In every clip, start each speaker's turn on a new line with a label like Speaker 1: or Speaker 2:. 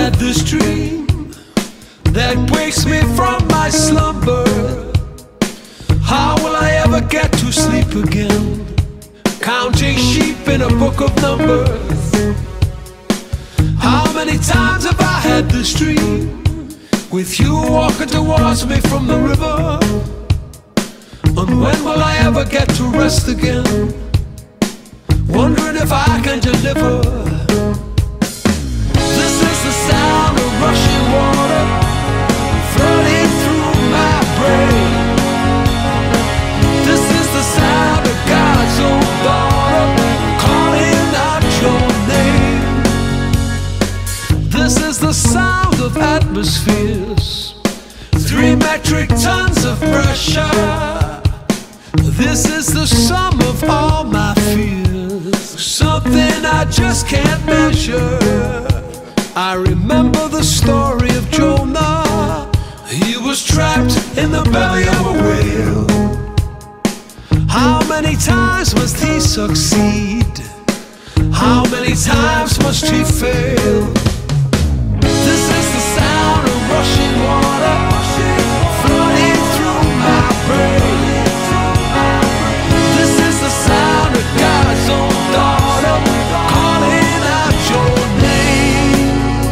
Speaker 1: had this dream that wakes me from my slumber. How will I ever get to sleep again, counting sheep in a book of numbers? How many times have I had this dream, with you walking towards me from the river? And when will I ever get to rest again, wondering if I can deliver? This is the sound of rushing water flooding through my brain. This is the sound of God's own daughter calling out your name. This is the sound of atmospheres, 3 metric tons of pressure. This is the sum of all my fears, something I just can't measure. I remember the story of Jonah. He was trapped in the belly of a whale. How many times must he succeed? How many times must he fail? This is the sound of rushing water flooding through my brain. This is the sound of God's own daughter calling out your name.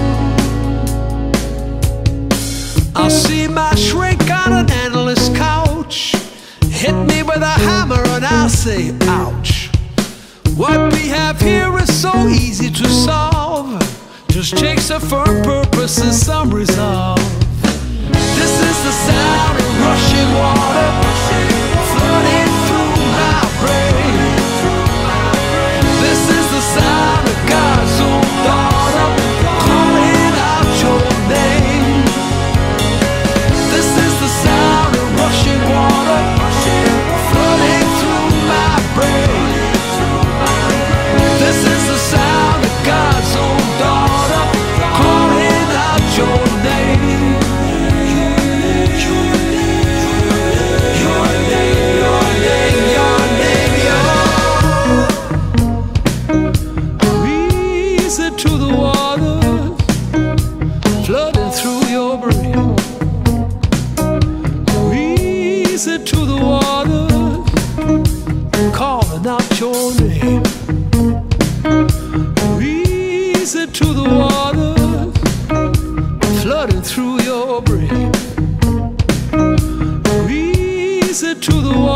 Speaker 1: I'll see my shrink on an endless couch, hit me with a hammer and I'll say ouch. What we have here is so easy to solve, just takes a firm purpose and some resolve. This is the sound of rushing water flooding through my brain. This is the sound of God's own daughter calling out your name. This is the sound of rushing water flooding through my brain. This is the sound of God's own daughter calling out your name. Your name, your name, your name, your reason to the waters flooding through your brain. Reason to the waters calling out your name. Reason to the waters flooding through your brain. Reason to the waters